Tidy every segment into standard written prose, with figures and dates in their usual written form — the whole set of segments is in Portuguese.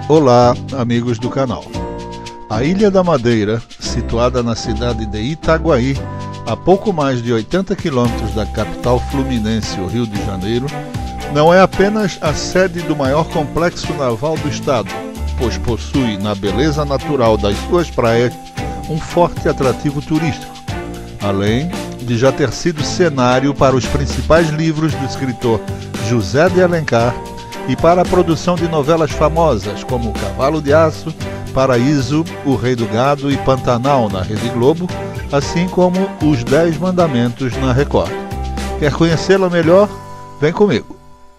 Olá, amigos do canal. A Ilha da Madeira, situada na cidade de Itaguaí, a pouco mais de 80 quilômetros da capital fluminense, o Rio de Janeiro, não é apenas a sede do maior complexo naval do estado, pois possui, na beleza natural das suas praias, um forte atrativo turístico, além de já ter sido cenário para os principais livros do escritor José de Alencar e para a produção de novelas famosas como Cavalo de Aço, Paraíso, O Rei do Gado e Pantanal na Rede Globo, assim como Os 10 Mandamentos na Record. Quer conhecê-la melhor? Vem comigo!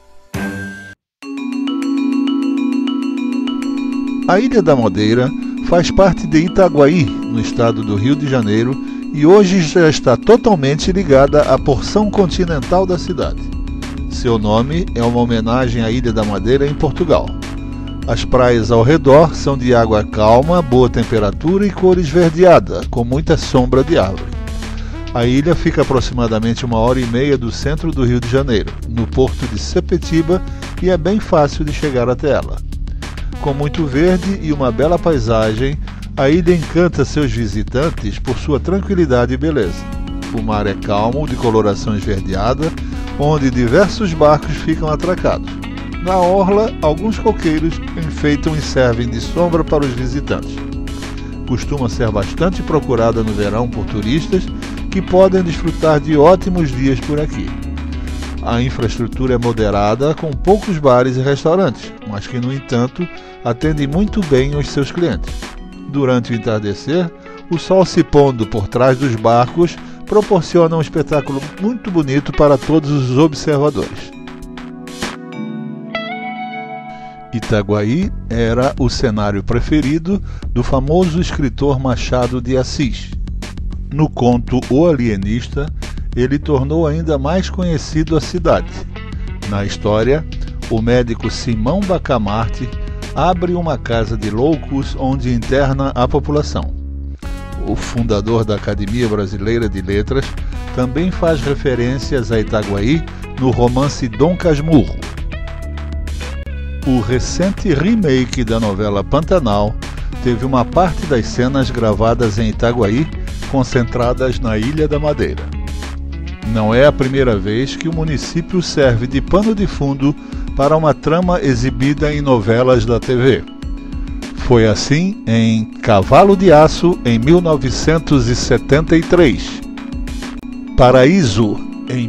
A Ilha da Madeira faz parte de Itaguaí, no estado do Rio de Janeiro, e hoje já está totalmente ligada à porção continental da cidade. Seu nome é uma homenagem à Ilha da Madeira em Portugal. As praias ao redor são de água calma, boa temperatura e cor esverdeada, com muita sombra de árvore. A ilha fica aproximadamente 1h30 do centro do Rio de Janeiro, no porto de Sepetiba, e é bem fácil de chegar até ela. Com muito verde e uma bela paisagem, a ilha encanta seus visitantes por sua tranquilidade e beleza. O mar é calmo, de coloração esverdeada, onde diversos barcos ficam atracados. Na orla, alguns coqueiros enfeitam e servem de sombra para os visitantes. Costuma ser bastante procurada no verão por turistas que podem desfrutar de ótimos dias por aqui. A infraestrutura é moderada, com poucos bares e restaurantes, mas que, no entanto, atendem muito bem os seus clientes. Durante o entardecer, o sol se pondo por trás dos barcos proporciona um espetáculo muito bonito para todos os observadores. Itaguaí era o cenário preferido do famoso escritor Machado de Assis. No conto O Alienista, ele tornou ainda mais conhecido a cidade. Na história, o médico Simão Bacamarte abre uma casa de loucos onde interna a população. O fundador da Academia Brasileira de Letras também faz referências a Itaguaí no romance Dom Casmurro. O recente remake da novela Pantanal teve uma parte das cenas gravadas em Itaguaí, concentradas na Ilha da Madeira. Não é a primeira vez que o município serve de pano de fundo para uma trama exibida em novelas da TV. Foi assim em Cavalo de Aço, em 1973, Paraíso, em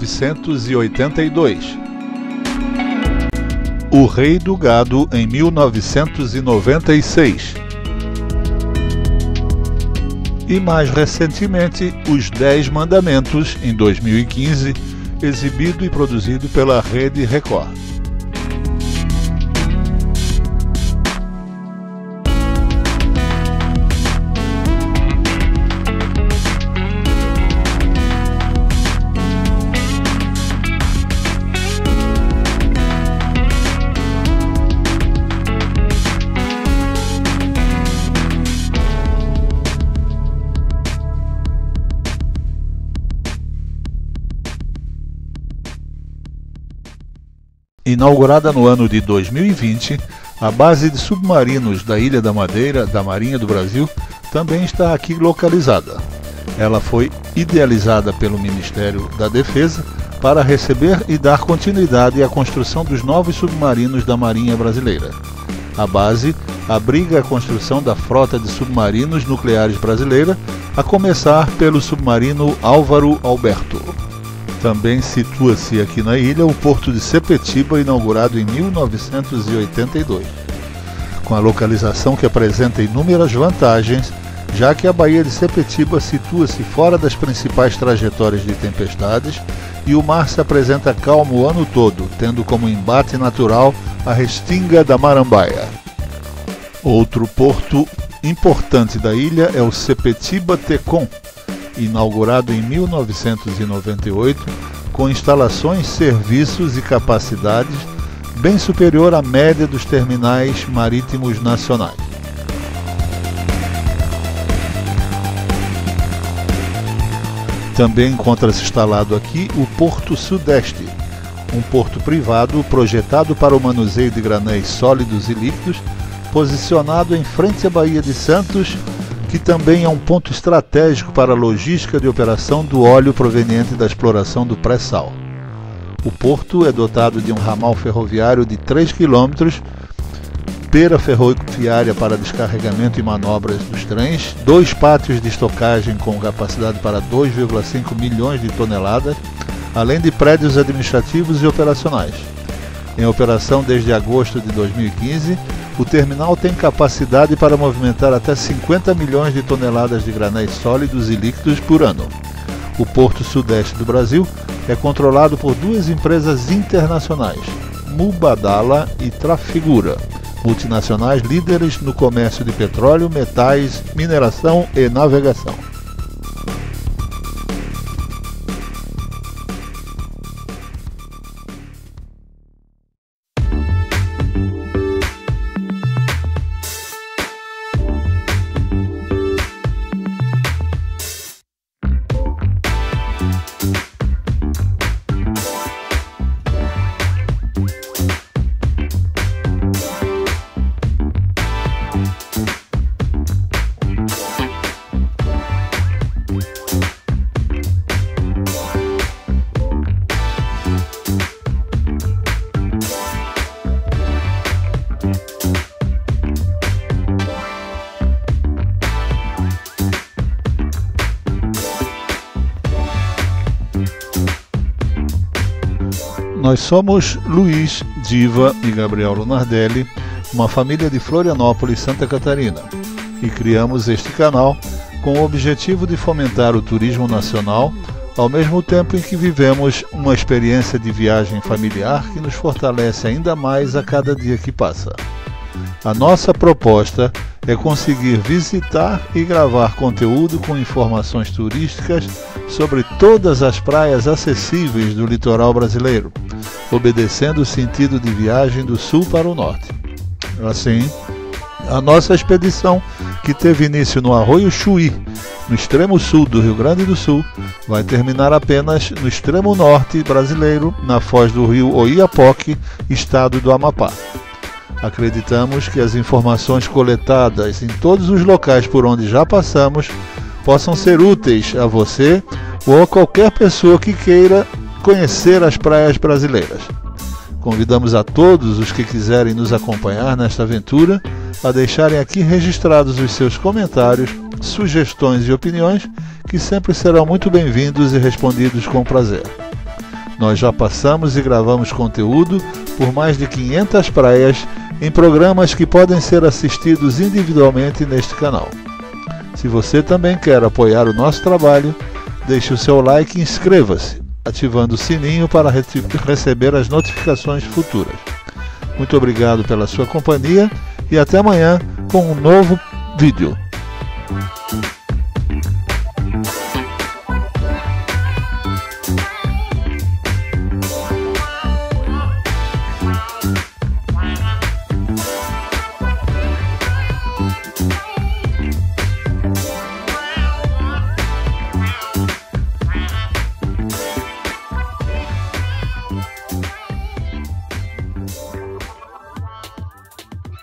1982, O Rei do Gado, em 1996 e, mais recentemente, Os 10 Mandamentos, em 2015, exibido e produzido pela Rede Record. Inaugurada no ano de 2020, a base de submarinos da Ilha da Madeira, da Marinha do Brasil, também está aqui localizada. Ela foi idealizada pelo Ministério da Defesa para receber e dar continuidade à construção dos novos submarinos da Marinha Brasileira. A base abriga a construção da frota de submarinos nucleares brasileira, a começar pelo submarino Álvaro Alberto. Também situa-se aqui na ilha o porto de Sepetiba, inaugurado em 1982, com a localização que apresenta inúmeras vantagens, já que a Baía de Sepetiba situa-se fora das principais trajetórias de tempestades e o mar se apresenta calmo o ano todo, tendo como embate natural a restinga da Marambaia. Outro porto importante da ilha é o Sepetiba Tecon, inaugurado em 1998, com instalações, serviços e capacidades bem superior à média dos terminais marítimos nacionais. Também encontra-se instalado aqui o Porto Sudeste, um porto privado projetado para o manuseio de granéis sólidos e líquidos, posicionado em frente à Baía de Santos, que também é um ponto estratégico para a logística de operação do óleo proveniente da exploração do pré-sal. O porto é dotado de um ramal ferroviário de 3 km, pera ferroviária para descarregamento e manobras dos trens, 2 pátios de estocagem com capacidade para 2,5 milhões de toneladas, além de prédios administrativos e operacionais. Em operação desde agosto de 2015, o terminal tem capacidade para movimentar até 50 milhões de toneladas de granéis sólidos e líquidos por ano. O Porto Sudeste do Brasil é controlado por 2 empresas internacionais, Mubadala e Trafigura, multinacionais líderes no comércio de petróleo, metais, mineração e navegação. Nós somos Luiz, Diva e Gabriel Lunardelli, uma família de Florianópolis, Santa Catarina, e criamos este canal com o objetivo de fomentar o turismo nacional, ao mesmo tempo em que vivemos uma experiência de viagem familiar que nos fortalece ainda mais a cada dia que passa. A nossa proposta é conseguir visitar e gravar conteúdo com informações turísticas sobre todas as praias acessíveis do litoral brasileiro, obedecendo o sentido de viagem do sul para o norte. Assim, a nossa expedição, que teve início no Arroio Chuí, no extremo sul do Rio Grande do Sul, vai terminar apenas no extremo norte brasileiro, na foz do rio Oiapoque, estado do Amapá. Acreditamos que as informações coletadas em todos os locais por onde já passamos possam ser úteis a você ou a qualquer pessoa que queira conhecer as praias brasileiras. Convidamos a todos os que quiserem nos acompanhar nesta aventura a deixarem aqui registrados os seus comentários, sugestões e opiniões, que sempre serão muito bem-vindos e respondidos com prazer. Nós já passamos e gravamos conteúdo por mais de 500 praias em programas que podem ser assistidos individualmente neste canal. Se você também quer apoiar o nosso trabalho, deixe o seu like e inscreva-se, ativando o sininho para receber as notificações futuras. Muito obrigado pela sua companhia e até amanhã com um novo vídeo.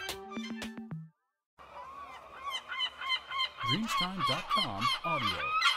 Dreamstime.com audio.